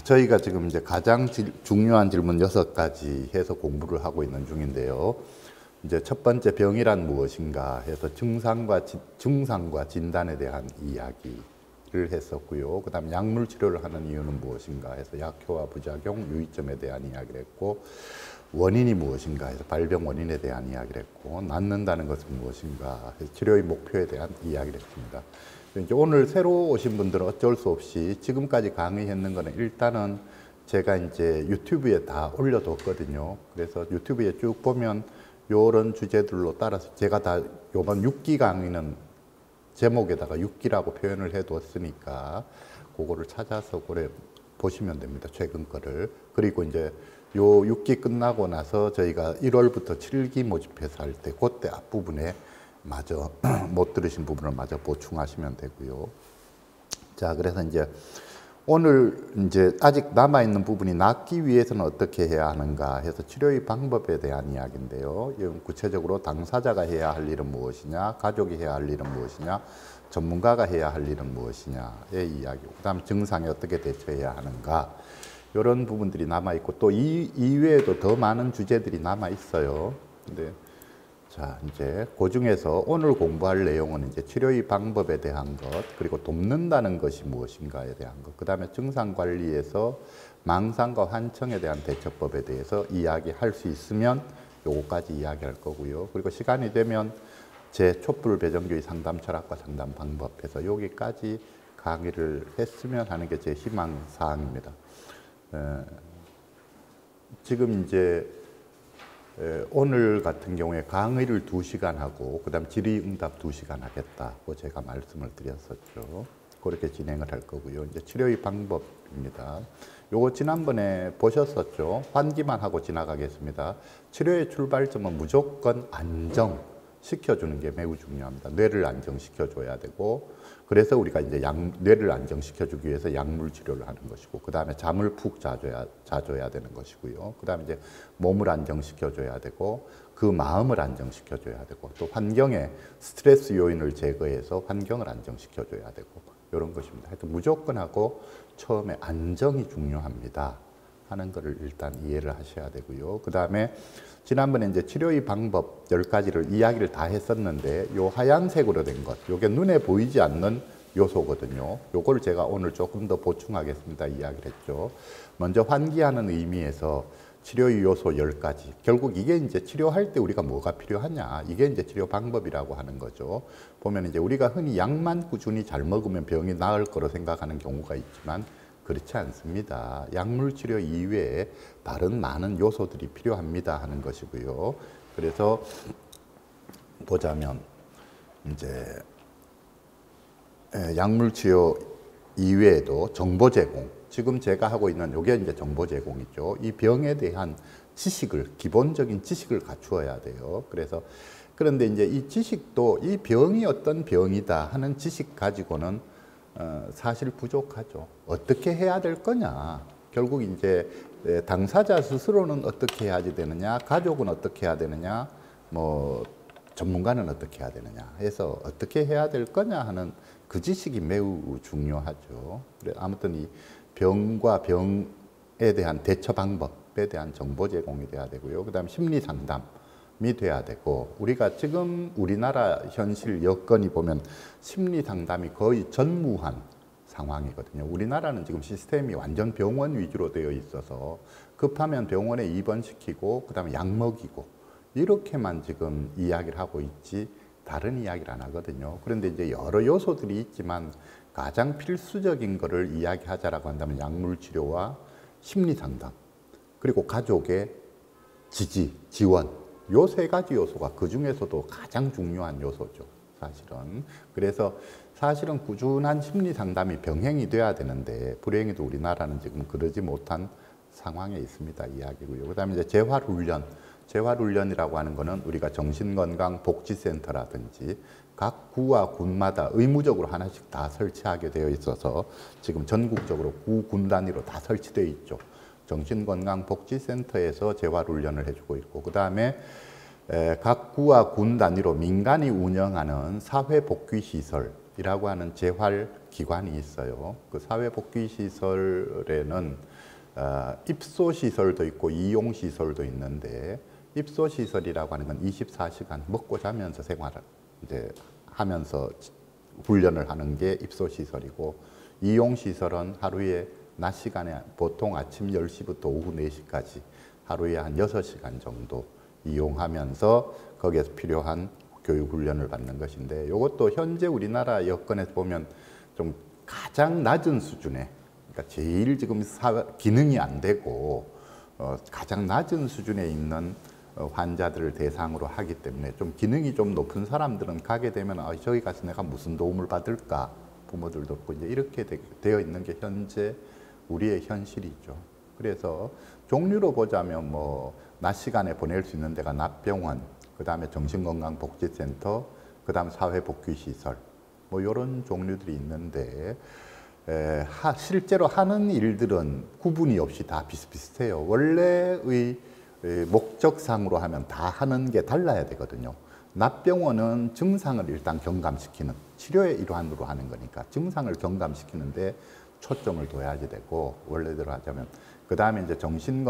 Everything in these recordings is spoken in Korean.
저희가 지금 이제 가장 중요한 질문 6가지 해서 공부를 하고 있는 중인데요. 이제 첫 번째 병이란 무엇인가 해서 증상과 진단에 대한 이야기를 했었고요. 그 다음에 약물 치료를 하는 이유는 무엇인가 해서 약효와 부작용, 유의점에 대한 이야기를 했고, 원인이 무엇인가 해서 발병 원인에 대한 이야기를 했고, 낫는다는 것은 무엇인가 해서 치료의 목표에 대한 이야기를 했습니다. 이제 오늘 새로 오신 분들은 어쩔 수 없이 지금까지 강의했는 거는 일단은 제가 이제 유튜브에 다 올려뒀거든요. 그래서 유튜브에 쭉 보면 요런 주제들로 따라서 제가 다 요번 6기 강의는 제목에다가 6기라고 표현을 해뒀으니까 그거를 찾아서 그래 보시면 됩니다. 최근 거를. 그리고 이제 요 6기 끝나고 나서 저희가 1월부터 7기 모집해서 할 때 그때 앞부분에 마저 못 들으신 부분을 마저 보충하시면 되고요. 자, 그래서 이제 오늘 이제 아직 남아있는 부분이 낫기 위해서는 어떻게 해야 하는가 해서 치료의 방법에 대한 이야기인데요. 구체적으로 당사자가 해야 할 일은 무엇이냐, 가족이 해야 할 일은 무엇이냐, 전문가가 해야 할 일은 무엇이냐의 이야기고, 그 다음에 증상에 어떻게 대처해야 하는가, 이런 부분들이 남아있고, 또 이 이외에도 더 많은 주제들이 남아있어요. 근데 자, 이제 그 중에서 오늘 공부할 내용은 이제 치료의 방법에 대한 것, 그리고 돕는다는 것이 무엇인가에 대한 것, 그 다음에 증상 관리에서 망상과 환청에 대한 대처법에 대해서 이야기할 수 있으면 요거까지 이야기할 거고요. 그리고 시간이 되면 제 촛불 배정주의 상담 철학과 상담 방법에서 여기까지 강의를 했으면 하는 게 제 희망 사항입니다. 지금 이제 오늘 같은 경우에 강의를 2시간 하고 그 다음 질의응답 2시간 하겠다고 제가 말씀을 드렸었죠. 그렇게 진행을 할 거고요. 이제 치료의 방법입니다. 요거 지난번에 보셨었죠. 환기만 하고 지나가겠습니다. 치료의 출발점은 무조건 안정시켜주는 게 매우 중요합니다. 뇌를 안정시켜줘야 되고, 그래서 우리가 이제 뇌를 안정시켜주기 위해서 약물 치료를 하는 것이고, 그 다음에 잠을 푹 자줘야 되는 것이고요. 그 다음에 이제 몸을 안정시켜줘야 되고, 그 마음을 안정시켜줘야 되고, 또 환경에 스트레스 요인을 제거해서 환경을 안정시켜줘야 되고, 이런 것입니다. 하여튼 무조건 하고 처음에 안정이 중요합니다 하는 것을 일단 이해를 하셔야 되고요. 그 다음에 지난번에 이제 치료의 방법 10가지를 이야기를 다 했었는데, 요 하얀색으로 된 것, 요게 눈에 보이지 않는 요소거든요. 요걸 제가 오늘 조금 더 보충하겠습니다 이야기를 했죠. 먼저 환기하는 의미에서 치료의 요소 10가지. 결국 이게 이제 치료할 때 우리가 뭐가 필요하냐, 이게 이제 치료 방법이라고 하는 거죠. 보면 이제 우리가 흔히 약만 꾸준히 잘 먹으면 병이 나을 거로 생각하는 경우가 있지만 그렇지 않습니다. 약물 치료 이외에 다른 많은 요소들이 필요합니다 하는 것이고요. 그래서 보자면 이제 약물 치료 이외에도 정보 제공, 지금 제가 하고 있는 요게 이제 정보 제공이죠. 이 병에 대한 지식을, 기본적인 지식을 갖추어야 돼요. 그래서 그런데 이제 이 지식도 이 병이 어떤 병이다 하는 지식 가지고는 사실 부족하죠. 어떻게 해야 될 거냐. 결국 이제 당사자 스스로는 어떻게 해야지 되느냐, 가족은 어떻게 해야 되느냐, 뭐 전문가는 어떻게 해야 되느냐 해서 어떻게 해야 될 거냐 하는 그 지식이 매우 중요하죠. 그래 아무튼 이 병과 병에 대한 대처 방법에 대한 정보 제공이 돼야 되고요. 그 다음 심리 상담이 돼야 되고, 우리가 지금 우리나라 현실 여건이 보면 심리 상담이 거의 전무한 상황이거든요. 우리나라는 지금 시스템이 완전 병원 위주로 되어 있어서 급하면 병원에 입원시키고 그 다음에 약 먹이고 이렇게만 지금 이야기를 하고 있지 다른 이야기를 안 하거든요. 그런데 이제 여러 요소들이 있지만 가장 필수적인 거를 이야기하자라고 한다면 약물 치료와 심리 상담, 그리고 가족의 지지, 지원, 요 3가지 요소가 그 중에서도 가장 중요한 요소죠, 사실은. 그래서 사실은 꾸준한 심리 상담이 병행이 돼야 되는데 불행히도 우리나라는 지금 그러지 못한 상황에 있습니다 이야기고요. 그 다음에 이제 재활훈련이라고 하는 거는 우리가 정신건강복지센터라든지 각 구와 군마다 의무적으로 하나씩 다 설치하게 되어 있어서 지금 전국적으로 구, 군 단위로 다 설치되어 있죠. 정신건강복지센터에서 재활훈련을 해주고 있고, 그 다음에 각 구와 군 단위로 민간이 운영하는 사회복귀시설이라고 하는 재활기관이 있어요. 그 사회복귀시설에는 입소 시설도 있고 이용 시설도 있는데, 입소 시설이라고 하는 건 24시간 먹고 자면서 생활을 이제 하면서 훈련을 하는 게 입소 시설이고, 이용 시설은 하루에 낮 시간에 보통 아침 10시부터 오후 4시까지 하루에 한 6시간 정도 이용하면서 거기에서 필요한 교육 훈련을 받는 것인데, 이것도 현재 우리나라 여건에서 보면 좀 가장 낮은 수준의, 그러니까 제일 지금 기능이 안 되고 가장 낮은 수준에 있는 환자들을 대상으로 하기 때문에, 좀 기능이 좀 높은 사람들은 가게 되면 저기 가서 내가 무슨 도움을 받을까, 부모들도 없고 이제 이렇게 되어 있는 게 현재 우리의 현실이죠. 그래서 종류로 보자면 뭐 낮 시간에 보낼 수 있는 데가 낮병원, 그 다음에 정신건강복지센터, 그 다음 사회복귀시설, 뭐 이런 종류들이 있는데, 실제로 하는 일들은 구분이 없이 다 비슷비슷해요. 원래의 목적상으로 하면 다 하는 게 달라야 되거든요. 낮병원은 증상을 일단 경감시키는, 치료의 일환으로 하는 거니까 증상을 경감시키는데 초점을 둬야지 되고, 원래대로 하자면 그 다음에 이제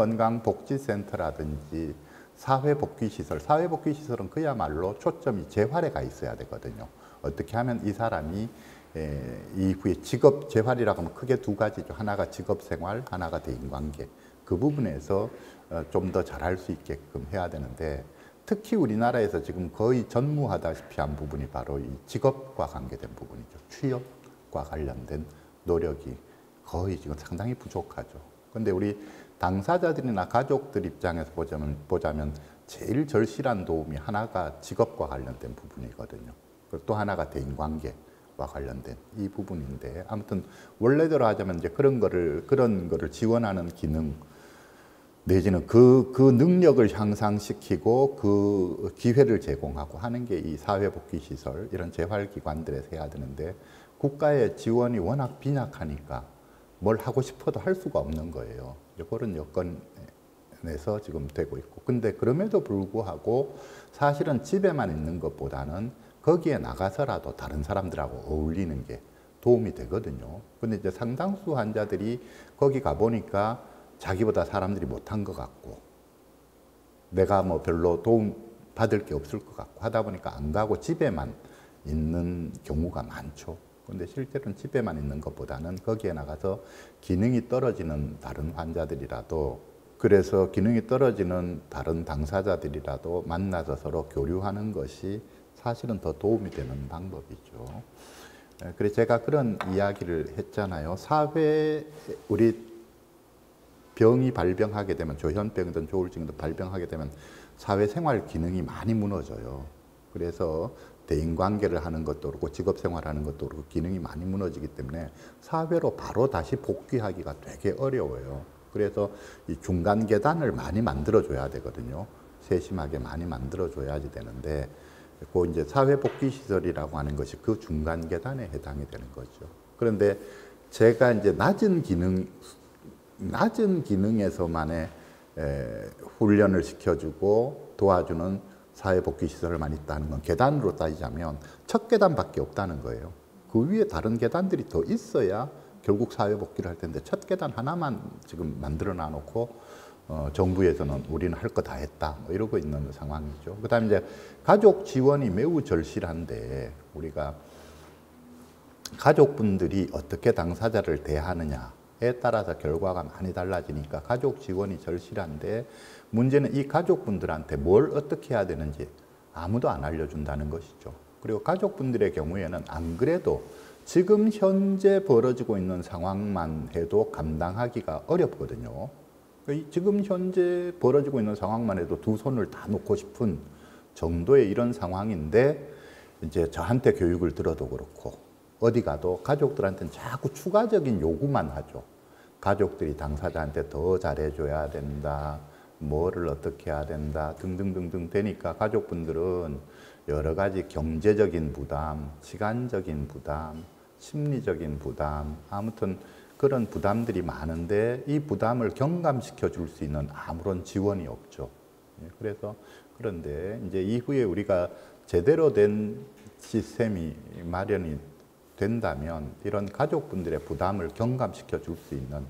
정신건강복지센터라든지 사회복귀시설, 사회복귀시설은 그야말로 초점이 재활에 가 있어야 되거든요. 어떻게 하면 이 사람이 이후에 직업, 재활이라고 하면 크게 두 가지죠. 하나가 직업생활, 하나가 대인관계. 그 부분에서 좀 더 잘할 수 있게끔 해야 되는데, 특히 우리나라에서 지금 거의 전무하다시피 한 부분이 바로 이 직업과 관계된 부분이죠. 취업과 관련된 노력이 거의 지금 상당히 부족하죠. 근데 우리 당사자들이나 가족들 입장에서 보자면 제일 절실한 도움이 하나가 직업과 관련된 부분이거든요. 그리고 또 하나가 대인관계와 관련된 이 부분인데, 아무튼 원래대로 하자면 이제 그런 거를 지원하는 기능 내지는 그 능력을 향상시키고 그 기회를 제공하고 하는 게 이 사회복귀시설, 이런 재활기관들에서 해야 되는데, 국가의 지원이 워낙 빈약하니까 뭘 하고 싶어도 할 수가 없는 거예요. 그런 여건에서 지금 되고 있고, 근데 그럼에도 불구하고 사실은 집에만 있는 것보다는 거기에 나가서라도 다른 사람들하고 어울리는 게 도움이 되거든요. 근데 이제 상당수 환자들이 거기 가보니까 자기보다 사람들이 못한 것 같고, 내가 뭐 별로 도움 받을 게 없을 것 같고 하다 보니까 안 가고 집에만 있는 경우가 많죠. 근데 실제로는 집에만 있는 것보다는 거기에 나가서 기능이 떨어지는 다른 환자들이라도, 그래서 기능이 떨어지는 다른 당사자들이라도 만나서 서로 교류하는 것이 사실은 더 도움이 되는 방법이죠. 그래서 제가 그런 이야기를 했잖아요. 우리 병이 발병하게 되면, 조현병이든 조울증이든 발병하게 되면 사회생활 기능이 많이 무너져요. 그래서 대인관계를 하는 것도 그렇고 직업생활하는 것도 그렇고 기능이 많이 무너지기 때문에 사회로 바로 다시 복귀하기가 되게 어려워요. 그래서 이 중간 계단을 많이 만들어줘야 되거든요. 세심하게 많이 만들어줘야지 되는데, 그 이제 사회복귀시설이라고 하는 것이 그 중간 계단에 해당이 되는 거죠. 그런데 제가 이제 낮은 기능에서만의 훈련을 시켜주고 도와주는 사회복귀시설만 있다는 건, 계단으로 따지자면 첫 계단밖에 없다는 거예요. 그 위에 다른 계단들이 더 있어야 결국 사회복귀를 할 텐데, 첫 계단 하나만 지금 만들어 놔놓고 정부에서는 우리는 할 거 다 했다 뭐 이러고 있는 상황이죠. 그 다음에 이제 가족 지원이 매우 절실한데, 우리가 가족분들이 어떻게 당사자를 대하느냐에 따라서 결과가 많이 달라지니까 가족 지원이 절실한데, 문제는 이 가족분들한테 뭘 어떻게 해야 되는지 아무도 안 알려준다는 것이죠. 그리고 가족분들의 경우에는 안 그래도 지금 현재 벌어지고 있는 상황만 해도 감당하기가 어렵거든요. 지금 현재 벌어지고 있는 상황만 해도 두 손을 다 놓고 싶은 정도의 이런 상황인데, 이제 저한테 교육을 들어도 그렇고 어디 가도 가족들한테는 자꾸 추가적인 요구만 하죠. 가족들이 당사자한테 더 잘해줘야 된다, 뭐를 어떻게 해야 된다 등등등등 되니까 가족분들은 여러 가지 경제적인 부담, 시간적인 부담, 심리적인 부담, 아무튼 그런 부담들이 많은데 이 부담을 경감시켜 줄 수 있는 아무런 지원이 없죠. 그래서 그런데 이제 이후에 우리가 제대로 된 시스템이 마련이 된다면 이런 가족분들의 부담을 경감시켜 줄 수 있는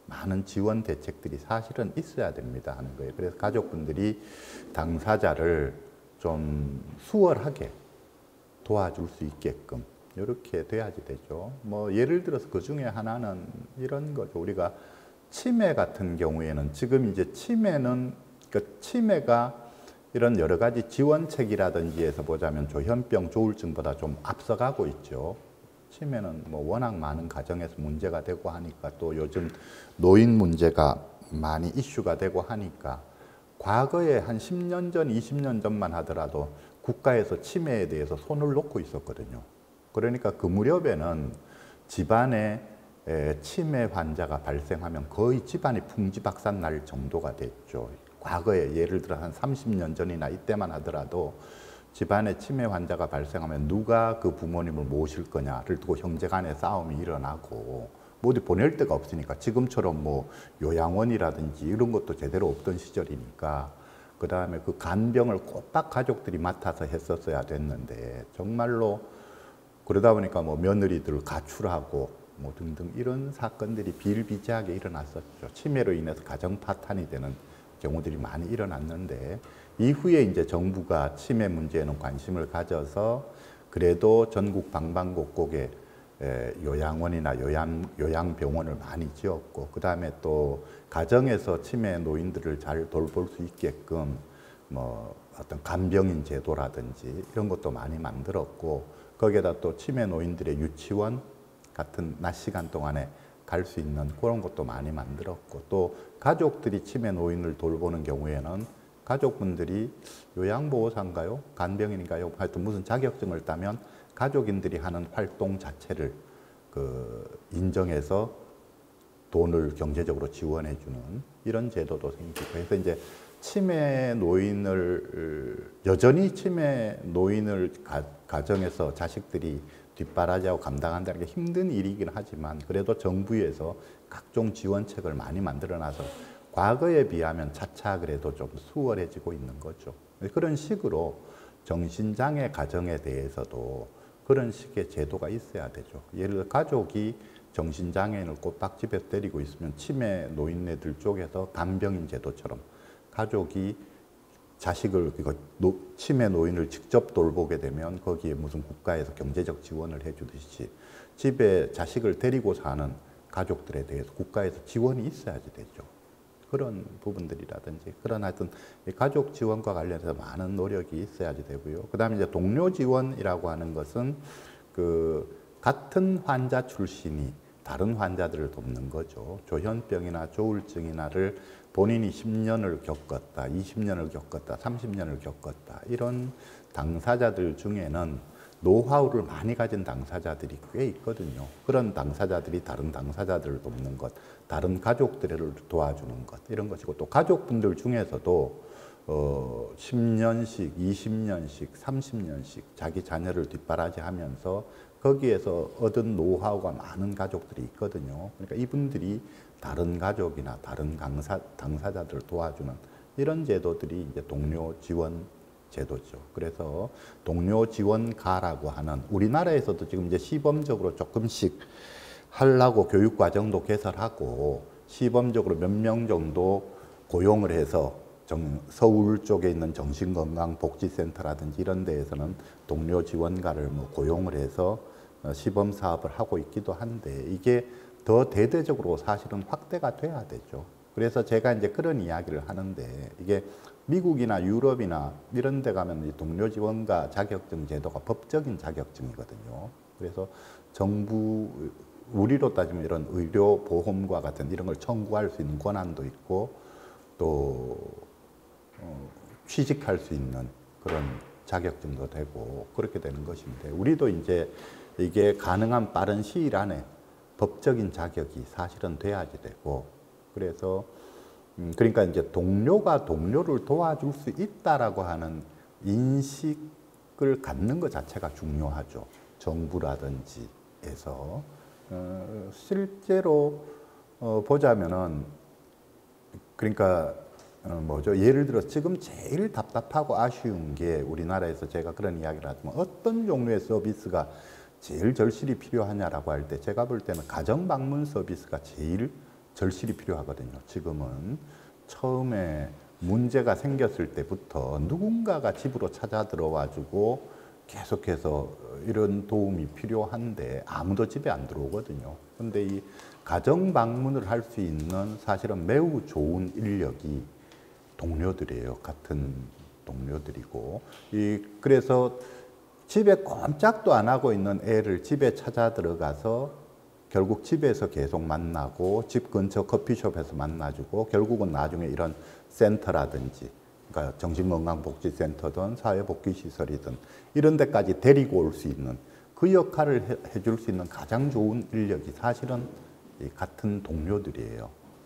많은 지원 대책들이 사실은 있어야 됩니다 하는 거예요. 그래서 가족분들이 당사자를 좀 수월하게 도와줄 수 있게끔 이렇게 돼야지 되죠. 뭐 예를 들어서 그 중에 하나는 이런 거죠. 우리가 치매 같은 경우에는 지금 이제 치매는 치매가 이런 여러 가지 지원책이라든지 해서 보자면 조현병, 조울증보다 좀 앞서가고 있죠. 치매는 뭐 워낙 많은 가정에서 문제가 되고 하니까 또 요즘 노인 문제가 많이 이슈가 되고 하니까 과거에 한 10년 전, 20년 전만 하더라도 국가에서 치매에 대해서 손을 놓고 있었거든요. 그러니까 그 무렵에는 집안에 치매 환자가 발생하면 거의 집안이 풍지박산 날 정도가 됐죠. 과거에 예를 들어 한 30년 전이나 이때만 하더라도 집안에 치매 환자가 발생하면 누가 그 부모님을 모실 거냐를 두고 형제 간의 싸움이 일어나고 뭐 어디 보낼 데가 없으니까 지금처럼 뭐 요양원이라든지 이런 것도 제대로 없던 시절이니까 그 다음에 그 간병을 꼬박 가족들이 맡아서 했었어야 됐는데 정말로 그러다 보니까 뭐 며느리들 가출하고 뭐 등등 이런 사건들이 비일비재하게 일어났었죠. 치매로 인해서 가정 파탄이 되는 경우들이 많이 일어났는데 이후에 이제 정부가 치매 문제에는 관심을 가져서 그래도 전국 방방곡곡에 요양원이나 요양병원을 많이 지었고 그 다음에 또 가정에서 치매 노인들을 잘 돌볼 수 있게끔 뭐 어떤 간병인 제도라든지 이런 것도 많이 만들었고 거기에다 또 치매 노인들의 유치원 같은 낮 시간 동안에 갈 수 있는 그런 것도 많이 만들었고 또 가족들이 치매 노인을 돌보는 경우에는 가족분들이 요양보호사인가요? 간병인인가요? 하여튼 무슨 자격증을 따면 가족인들이 하는 활동 자체를 인정해서 돈을 경제적으로 지원해 주는 이런 제도도 생기고 그래서 이제 치매 노인을 여전히 치매 노인을 가정에서 자식들이 뒷바라지하고 감당한다는 게 힘든 일이긴 하지만 그래도 정부에서 각종 지원책을 많이 만들어놔서 과거에 비하면 차차 그래도 좀 수월해지고 있는 거죠. 그런 식으로 정신장애 가정에 대해서도 그런 식의 제도가 있어야 되죠. 예를 들어 가족이 정신장애인을 꼬박 집에서 데리고 있으면 치매 노인네들 쪽에서 간병인 제도처럼 가족이 자식을 치매 노인을 직접 돌보게 되면 거기에 무슨 국가에서 경제적 지원을 해주듯이 집에 자식을 데리고 사는 가족들에 대해서 국가에서 지원이 있어야지 되죠. 그런 부분들이라든지 그런 하여튼 가족 지원과 관련해서 많은 노력이 있어야지 되고요. 그다음에 이제 동료 지원이라고 하는 것은 같은 환자 출신이 다른 환자들을 돕는 거죠. 조현병이나 조울증이나를 본인이 10년을 겪었다, 20년을 겪었다, 30년을 겪었다 이런 당사자들 중에는 노하우를 많이 가진 당사자들이 꽤 있거든요. 그런 당사자들이 다른 당사자들을 돕는 것, 다른 가족들을 도와주는 것 이런 것이고 또 가족분들 중에서도 10년씩, 20년씩, 30년씩 자기 자녀를 뒷바라지하면서 거기에서 얻은 노하우가 많은 가족들이 있거든요. 그러니까 이분들이 다른 가족이나 다른 당사자들을 도와주는 이런 제도들이 이제 동료 지원 제도죠. 그래서 동료 지원가라고 하는 우리나라에서도 지금 이제 시범적으로 조금씩 하려고 교육 과정도 개설하고 시범적으로 몇 명 정도 고용을 해서 서울 쪽에 있는 정신건강복지센터라든지 이런 데에서는 동료 지원가를 뭐 고용을 해서 시범 사업을 하고 있기도 한데 이게 더 대대적으로 사실은 확대가 돼야 되죠. 그래서 제가 이제 그런 이야기를 하는데 이게 미국이나 유럽이나 이런 데 가면 이 동료 지원가 자격증 제도가 법적인 자격증이거든요. 그래서 정부 우리로 따지면 이런 의료보험과 같은 이런 걸 청구할 수 있는 권한도 있고 또 취직할 수 있는 그런 자격증도 되고 그렇게 되는 것인데 우리도 이제 이게 가능한 빠른 시일 안에 법적인 자격이 사실은 돼야지 되고 그래서 그러니까 이제 동료가 동료를 도와줄 수 있다라고 하는 인식을 갖는 것 자체가 중요하죠. 정부라든지 해서 실제로 보자면은 그러니까 뭐죠? 예를 들어 지금 제일 답답하고 아쉬운 게 우리나라에서 제가 그런 이야기를 하지만 어떤 종류의 서비스가 제일 절실히 필요하냐라고 할 때 제가 볼 때는 가정 방문 서비스가 제일 절실히 필요하거든요. 지금은 처음에 문제가 생겼을 때부터 누군가가 집으로 찾아 들어와주고 계속해서 이런 도움이 필요한데 아무도 집에 안 들어오거든요. 근데 이 가정 방문을 할 수 있는 사실은 매우 좋은 인력이 동료들이에요. 같은 동료들이고. 그래서 집에 꼼짝도 안 하고 있는 애를 집에 찾아 들어가서 결국 집에서 계속 만나고 집 근처 커피숍에서 만나주고 결국은 나중에 이런 센터라든지 그러니까 정신건강복지센터든 사회복지시설이든 이런 데까지 데리고 올 수 있는 그 역할을 해줄 수 있는 가장 좋은 인력이 사실은 같은 동료들이에요.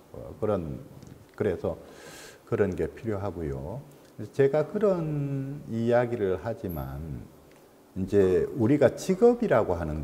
그래서 그런 게 필요하고요. 제가 그런 이야기를 하지만 이제 우리가 직업이라고 하는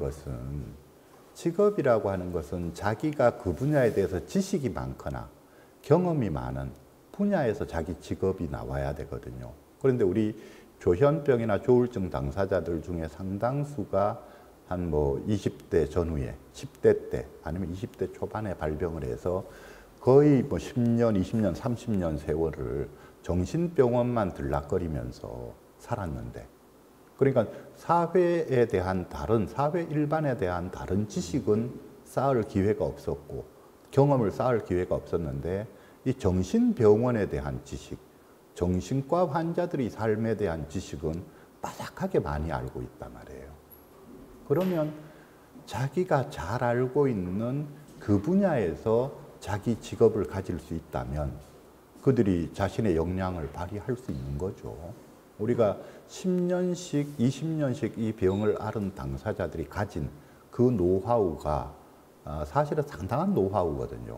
것은 자기가 그 분야에 대해서 지식이 많거나 경험이 많은 분야에서 자기 직업이 나와야 되거든요. 그런데 우리 조현병이나 조울증 당사자들 중에 상당수가 한 뭐 20대 전후에 10대 때 아니면 20대 초반에 발병을 해서 거의 뭐 10년, 20년, 30년 세월을 정신병원만 들락거리면서 살았는데 그러니까 사회 일반에 대한 다른 지식은 쌓을 기회가 없었고 경험을 쌓을 기회가 없었는데 이 정신병원에 대한 지식, 정신과 환자들의 삶에 대한 지식은 빠삭하게 많이 알고 있단 말이에요. 그러면 자기가 잘 알고 있는 그 분야에서 자기 직업을 가질 수 있다면 그들이 자신의 역량을 발휘할 수 있는 거죠. 우리가 10년씩, 20년씩 이 병을 앓은 당사자들이 가진 그 노하우가 사실은 상당한 노하우거든요.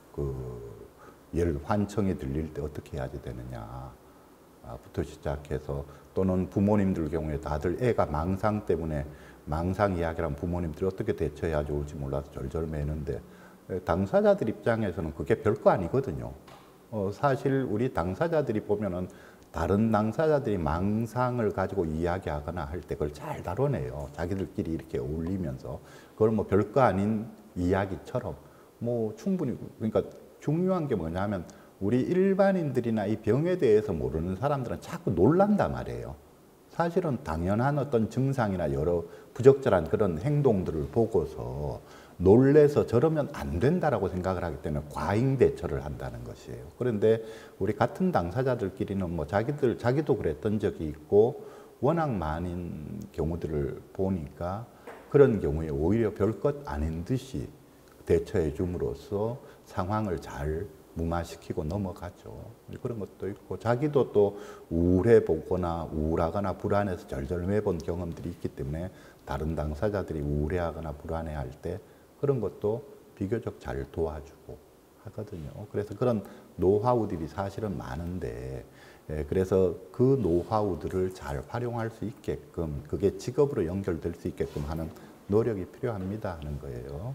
예를 환청이 들릴 때 어떻게 해야지 되느냐 부터 시작해서 또는 부모님들 경우에 다들 애가 망상 때문에 망상 이야기랑 부모님들이 어떻게 대처해야 좋을지 몰라서 절절매는데 당사자들 입장에서는 그게 별거 아니거든요. 사실 우리 당사자들이 보면은 다른 당사자들이 망상을 가지고 이야기하거나 할 때 그걸 잘 다뤄내요. 자기들끼리 이렇게 어울리면서 그걸 뭐 별거 아닌 이야기처럼 뭐 충분히 그러니까 중요한 게 뭐냐면 우리 일반인들이나 이 병에 대해서 모르는 사람들은 자꾸 놀란단 말이에요. 사실은 당연한 어떤 증상이나 여러 부적절한 그런 행동들을 보고서 놀래서 저러면 안 된다라고 생각을 하기 때문에 과잉 대처를 한다는 것이에요. 그런데 우리 같은 당사자들끼리는 뭐 자기도 그랬던 적이 있고 워낙 많은 경우들을 보니까 그런 경우에 오히려 별것 아닌 듯이 대처해 줌으로써 상황을 잘 무마시키고 넘어가죠. 그런 것도 있고 자기도 또 우울하거나 불안해서 절절매 본 경험들이 있기 때문에 다른 당사자들이 우울해하거나 불안해할 때 그런 것도 비교적 잘 도와주고 하거든요. 그래서 그런 노하우들이 사실은 많은데 그래서 그 노하우들을 잘 활용할 수 있게끔 그게 직업으로 연결될 수 있게끔 하는 노력이 필요합니다 하는 거예요.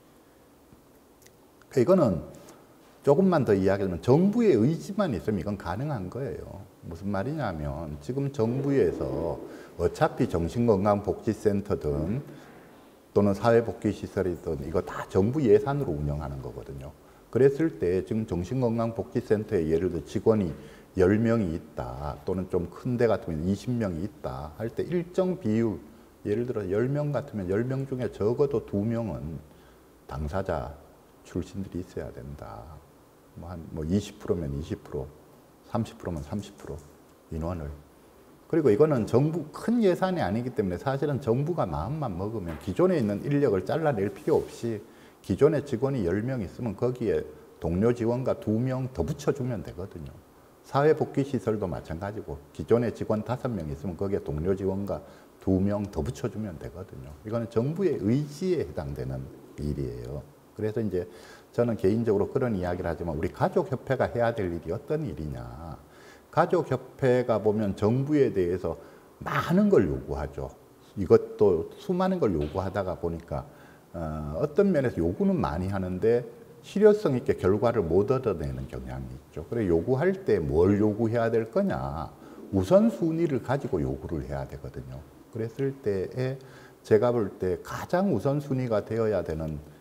이거는 조금만 더 이야기하면 정부의 의지만 있으면 이건 가능한 거예요. 무슨 말이냐면 지금 정부에서 어차피 정신건강복지센터든 또는 사회복지시설이든 이거 다 정부 예산으로 운영하는 거거든요. 그랬을 때 지금 정신건강복지센터에 예를 들어 직원이 10명이 있다 또는 좀 큰 데 같으면 20명이 있다 할 때 일정 비율 예를 들어 10명 같으면 10명 중에 적어도 2명은 당사자 출신들이 있어야 된다. 한 20%면 20%, 30%면 30% 인원을. 그리고 이거는 정부 큰 예산이 아니기 때문에 사실은 정부가 마음만 먹으면 기존에 있는 인력을 잘라낼 필요 없이 기존에 직원이 10명 있으면 거기에 동료 지원과 2명 더 붙여주면 되거든요. 사회복지시설도 마찬가지고 기존에 직원 5명 있으면 거기에 동료 지원과 2명 더 붙여주면 되거든요. 이거는 정부의 의지에 해당되는 일이에요. 그래서 이제 저는 개인적으로 그런 이야기를 하지만 우리 가족협회가 해야 될 일이 어떤 일이냐. 가족협회가 보면 정부에 대해서 많은 걸 요구하죠. 이것도 수많은 걸 요구하다가 보니까 어떤 면에서 요구는 많이 하는데 실효성 있게 결과를 못 얻어내는 경향이 있죠. 그래 요구할 때 뭘 요구해야 될 거냐. 우선순위를 가지고 요구를 해야 되거든요. 그랬을 때에 제가 볼 때 가장 우선순위가 되어야 되는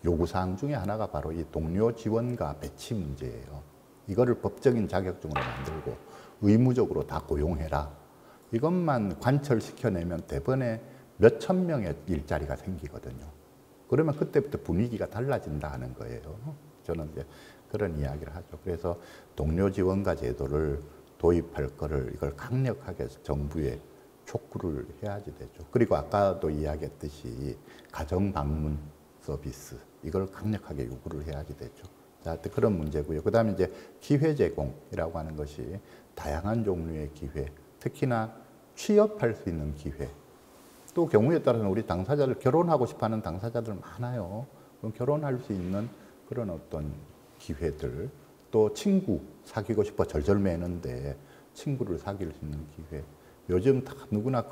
요구사항 중에 하나가 바로 이 동료 지원가 배치 문제예요. 이거를 법적인 자격증으로 만들고 의무적으로 다 고용해라. 이것만 관철시켜내면 대번에 몇천 명의 일자리가 생기거든요. 그러면 그때부터 분위기가 달라진다 하는 거예요. 저는 이제 그런 이야기를 하죠. 그래서 동료 지원가 제도를 도입할 거를 이걸 강력하게 정부에 촉구를 해야지 되죠. 그리고 아까도 이야기했듯이 가정 방문 서비스 이걸 강력하게 요구를 해야지 되죠. 자, 그런 문제고요. 그다음에 이제 기회 제공이라고 하는 것이 다양한 종류의 기회, 특히나 취업할 수 있는 기회. 또 경우에 따라서는 우리 당사자들 결혼하고 싶어하는 당사자들 많아요. 그럼 결혼할 수 있는 그런 어떤 기회들, 또 친구 사귀고 싶어 절절 매는데 친구를 사귈 수 있는 기회. 요즘 다 누구나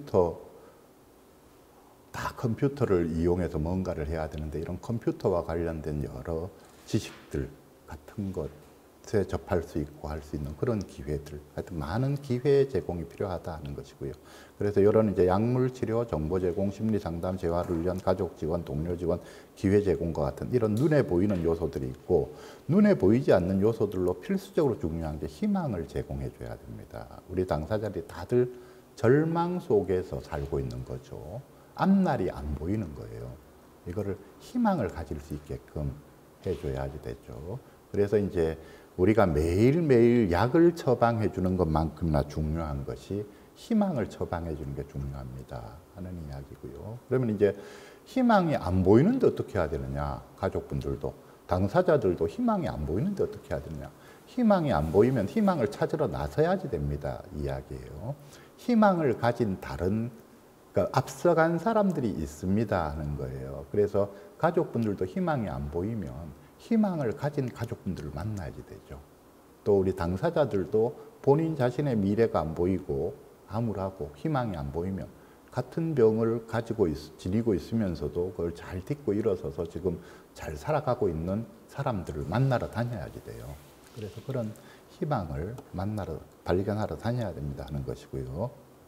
컴퓨터를 이용해서 뭔가를 해야 되는데 이런 컴퓨터와 관련된 여러 지식들 같은 것에 접할 수 있고 할 수 있는 그런 기회들, 하여튼 많은 기회 제공이 필요하다 하는 것이고요. 그래서 이런 이제 약물 치료, 정보 제공, 심리 상담, 재활 훈련, 가족 지원, 동료 지원, 기회 제공과 같은 이런 눈에 보이는 요소들이 있고, 눈에 보이지 않는 요소들로 필수적으로 중요한 게 희망을 제공해 줘야 됩니다. 우리 당사자들이 다들 절망 속에서 살고 있는 거죠. 앞날이 안 보이는 거예요. 이거를 희망을 가질 수 있게끔 해줘야지 되죠. 그래서 이제 우리가 매일매일 약을 처방해 주는 것만큼이나 중요한 것이 희망을 처방해 주는 게 중요합니다 하는 이야기고요. 그러면 이제 희망이 안 보이는데 어떻게 해야 되느냐. 가족분들도 당사자들도 희망이 안 보이는데 어떻게 해야 되느냐. 희망이 안 보이면 희망을 찾으러 나서야지 됩니다 이야기예요. 희망을 가진 다른 그러니까 앞서간 사람들이 있습니다 하는 거예요. 그래서 가족분들도 희망이 안 보이면 희망을 가진 가족분들을 만나야지 되죠. 또 우리 당사자들도 본인 자신의 미래가 안 보이고 암울하고 희망이 안 보이면 같은 병을 가지고 지니고 있으면서도 그걸 잘 딛고 일어서서 지금 잘 살아가고 있는 사람들을 만나러 다녀야지 돼요. 그래서 그런 희망을 발견하러 다녀야 됩니다 하는 것이고요.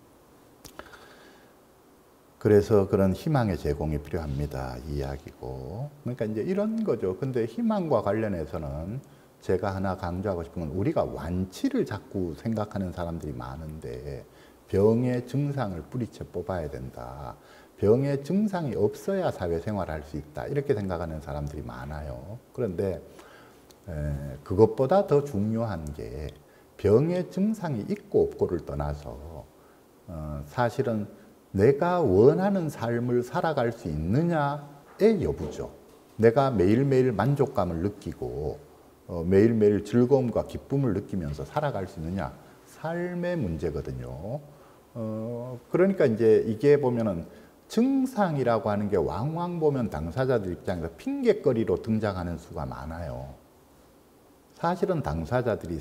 그래서 그런 희망의 제공이 필요합니다 이 이야기고. 그러니까 이제 이런 거죠. 근데 희망과 관련해서는 제가 하나 강조하고 싶은 건 우리가 완치를 자꾸 생각하는 사람들이 많은데 병의 증상을 뿌리쳐 뽑아야 된다. 병의 증상이 없어야 사회생활을 할 수 있다. 이렇게 생각하는 사람들이 많아요. 그런데 그것보다 더 중요한 게 병의 증상이 있고 없고를 떠나서 사실은 내가 원하는 삶을 살아갈 수 있느냐의 여부죠. 내가 매일매일 만족감을 느끼고 매일매일 즐거움과 기쁨을 느끼면서 살아갈 수 있느냐. 삶의 문제거든요. 그러니까 이제 이게 보면은 증상이라고 하는 게 왕왕 보면 당사자들 입장에서 핑계거리로 등장하는 수가 많아요. 사실은 당사자들이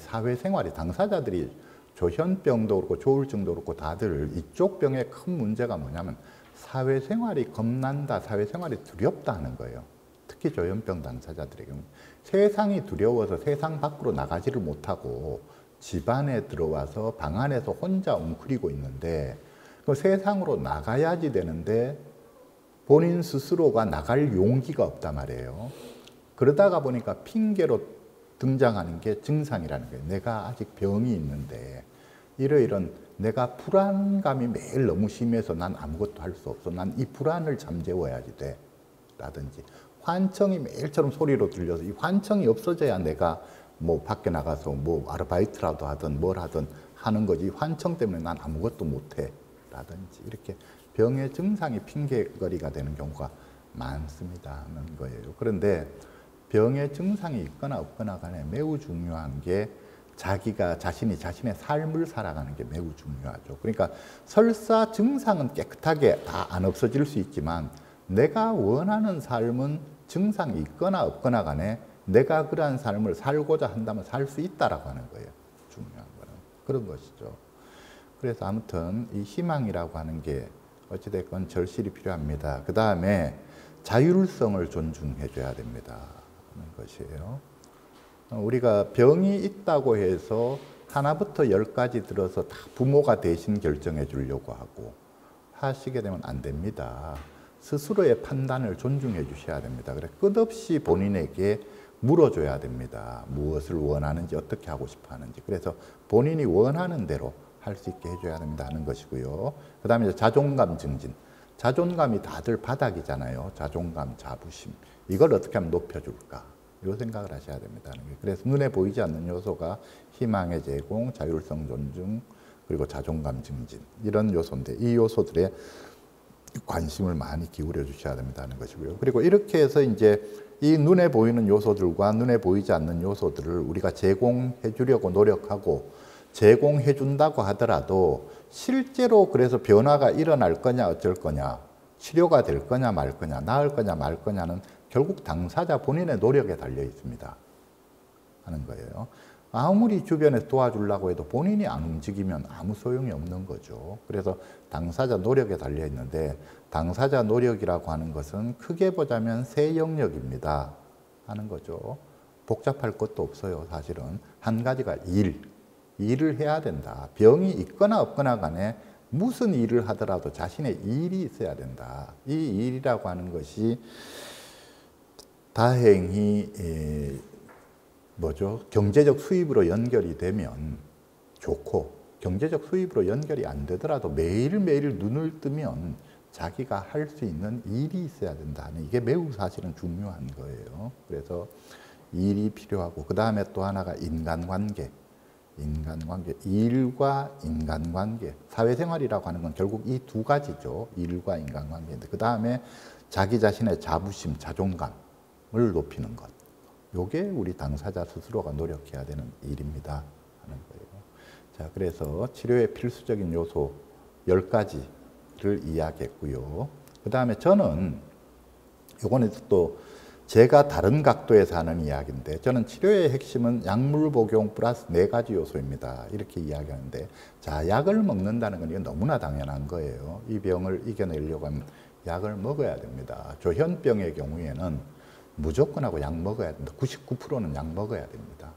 조현병도 그렇고 조울증도 그렇고 다들 이쪽 병의 큰 문제가 뭐냐면 사회생활이 겁난다, 사회생활이 두렵다 하는 거예요. 특히 조현병 당사자들의 경우 세상이 두려워서 세상 밖으로 나가지를 못하고 집 안에 들어와서 방 안에서 혼자 웅크리고 있는데 그 세상으로 나가야지 되는데 본인 스스로가 나갈 용기가 없단 말이에요. 그러다가 보니까 핑계로 등장하는 게 증상이라는 거예요. 내가 아직 병이 있는데 이런 내가 불안감이 매일 너무 심해서 난 아무것도 할 수 없어. 난 이 불안을 잠재워야지 돼. 라든지 환청이 매일처럼 소리로 들려서 이 환청이 없어져야 내가 뭐 밖에 나가서 뭐 아르바이트라도 하든 뭘 하든 하는 거지. 환청 때문에 난 아무것도 못해. 라든지 이렇게 병의 증상이 핑계거리가 되는 경우가 많습니다 하는 거예요. 그런데 병의 증상이 있거나 없거나 간에 매우 중요한 게 자신이 자신의 삶을 살아가는 게 매우 중요하죠. 그러니까 설사 증상은 깨끗하게 다 안 없어질 수 있지만 내가 원하는 삶은 증상이 있거나 없거나 간에 내가 그러한 삶을 살고자 한다면 살 수 있다라고 하는 거예요. 중요한 거는 그런 것이죠. 그래서 아무튼 이 희망이라고 하는 게 어찌됐건 절실히 필요합니다. 그 다음에 자율성을 존중해 줘야 됩니다 하는 것이에요. 우리가 병이 있다고 해서 하나부터 10까지 들어서 다 부모가 대신 결정해 주려고 하고 하시게 되면 안 됩니다. 스스로의 판단을 존중해 주셔야 됩니다. 그래 끝없이 본인에게 물어줘야 됩니다. 무엇을 원하는지, 어떻게 하고 싶어 하는지. 그래서 본인이 원하는 대로 할 수 있게 해줘야 됩니다 하는 것이고요. 그 다음에 이제 자존감 증진. 자존감이 다들 바닥이잖아요. 자존감, 자부심. 이걸 어떻게 하면 높여줄까? 이 생각을 하셔야 됩니다. 그래서 눈에 보이지 않는 요소가 희망의 제공, 자율성 존중, 그리고 자존감 증진. 이런 요소인데 이 요소들에 관심을 많이 기울여 주셔야 된다는 것이고요. 그리고 이렇게 해서 이제 이 눈에 보이는 요소들과 눈에 보이지 않는 요소들을 우리가 제공해 주려고 노력하고 제공해 준다고 하더라도 실제로 그래서 변화가 일어날 거냐 어쩔 거냐, 치료가 될 거냐 말 거냐, 나을 거냐 말 거냐는 결국 당사자 본인의 노력에 달려 있습니다 하는 거예요. 아무리 주변에서 도와주려고 해도 본인이 안 움직이면 아무 소용이 없는 거죠. 그래서 당사자 노력에 달려 있는데 당사자 노력이라고 하는 것은 크게 보자면 세 영역입니다 하는 거죠. 복잡할 것도 없어요. 사실은 한 가지가 일을 해야 된다. 병이 있거나 없거나 간에 무슨 일을 하더라도 자신의 일이 있어야 된다. 이 일이라고 하는 것이 다행히 경제적 수입으로 연결이 되면 좋고 경제적 수입으로 연결이 안 되더라도 매일매일 눈을 뜨면 자기가 할 수 있는 일이 있어야 된다는 이게 매우 사실은 중요한 거예요. 그래서 일이 필요하고 그 다음에 또 하나가 인간관계. 일과 인간관계. 사회생활이라고 하는 건 결국 이 두 가지죠. 일과 인간관계인데 그 다음에 자기 자신의 자부심, 자존감을 높이는 것. 요게 우리 당사자 스스로가 노력해야 되는 일입니다 하는 거예요. 자, 그래서 치료의 필수적인 요소 10가지를 이야기했고요. 그 다음에 저는 요거는 또 제가 다른 각도에서 하는 이야기인데 저는 치료의 핵심은 약물 복용 플러스 4가지 요소입니다. 이렇게 이야기하는데 자, 약을 먹는다는 건 이건 너무나 당연한 거예요. 이 병을 이겨내려고 하면 약을 먹어야 됩니다. 조현병의 경우에는 무조건 하고 약 먹어야 됩니다. 99%는 약 먹어야 됩니다.